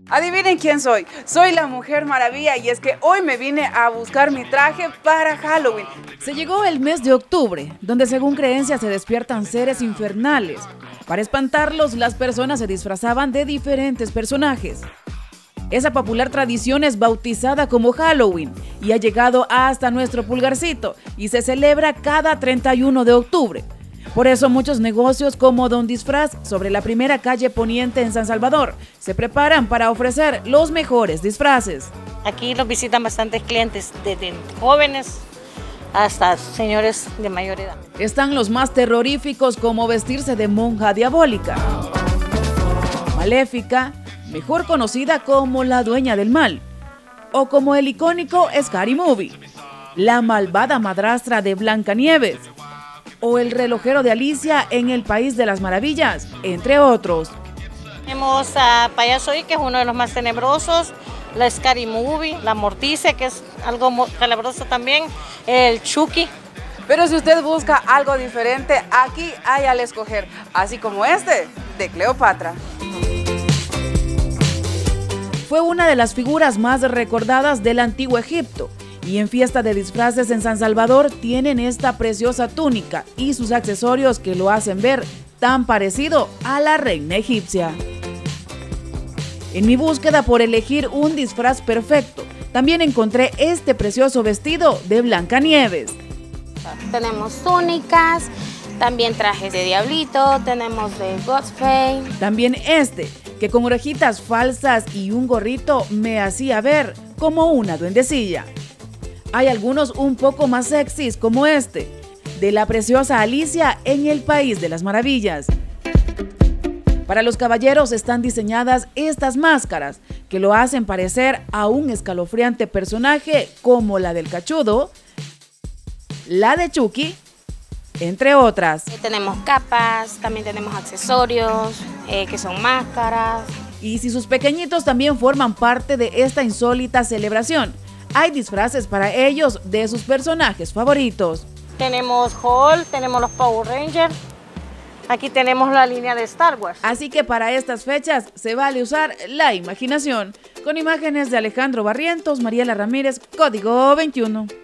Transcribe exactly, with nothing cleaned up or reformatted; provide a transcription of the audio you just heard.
Adivinen quién soy. Soy la Mujer Maravilla y es que hoy me vine a buscar mi traje para Halloween. Se llegó el mes de octubre, donde según creencias se despiertan seres infernales. Para espantarlos, las personas se disfrazaban de diferentes personajes. Esa popular tradición es bautizada como Halloween y ha llegado hasta nuestro pulgarcito y se celebra cada treinta y uno de octubre. Por eso muchos negocios como Don Disfraz sobre la primera calle Poniente en San Salvador se preparan para ofrecer los mejores disfraces. Aquí los visitan bastantes clientes, desde jóvenes hasta señores de mayor edad. Están los más terroríficos como vestirse de monja diabólica, maléfica, mejor conocida como la dueña del mal, o como el icónico Scary Movie, la malvada madrastra de Blancanieves, o el relojero de Alicia en el País de las Maravillas, entre otros. Tenemos a Payaso I, que es uno de los más tenebrosos, la Scary Movie, la Morticia, que es algo calabroso también, el Chucky. Pero si usted busca algo diferente, aquí hay al escoger, así como este de Cleopatra. Fue una de las figuras más recordadas del antiguo Egipto y en fiesta de disfraces en San Salvador tienen esta preciosa túnica y sus accesorios que lo hacen ver tan parecido a la reina egipcia. En mi búsqueda por elegir un disfraz perfecto, también encontré este precioso vestido de Blancanieves. Tenemos túnicas, también trajes de diablito, tenemos de Ghostface. También este, que con orejitas falsas y un gorrito me hacía ver como una duendecilla. Hay algunos un poco más sexys como este, de la preciosa Alicia en el País de las Maravillas. Para los caballeros están diseñadas estas máscaras que lo hacen parecer a un escalofriante personaje como la del Cachudo, la de Chucky, entre otras. Tenemos capas, también tenemos accesorios, eh, que son máscaras. Y si sus pequeñitos también forman parte de esta insólita celebración, hay disfraces para ellos de sus personajes favoritos. Tenemos Hulk, tenemos los Power Rangers, aquí tenemos la línea de Star Wars. Así que para estas fechas se vale usar la imaginación. Con imágenes de Alejandro Barrientos, Mariela Ramírez, Código veintiuno.